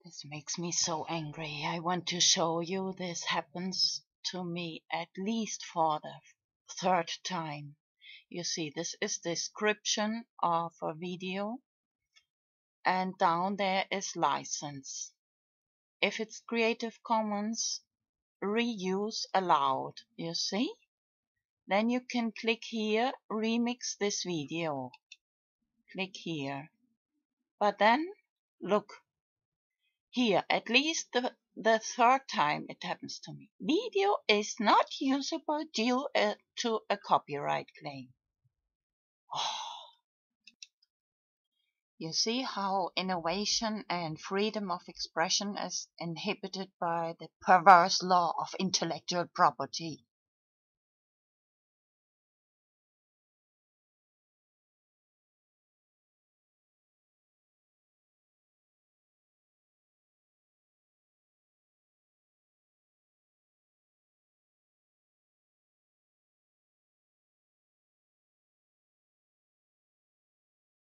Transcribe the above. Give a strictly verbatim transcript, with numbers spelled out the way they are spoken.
This makes me so angry. I want to show you this happens to me at least for the third time. You see, this is the description of a video, and down there is license. If it's Creative Commons, reuse allowed, you see? Then you can click here, remix this video. Click here. But then, look, here, at least the, the third time it happens to me. Video is not usable due uh, to a copyright claim. Oh. You see how innovation and freedom of expression is inhibited by the perverse law of intellectual property.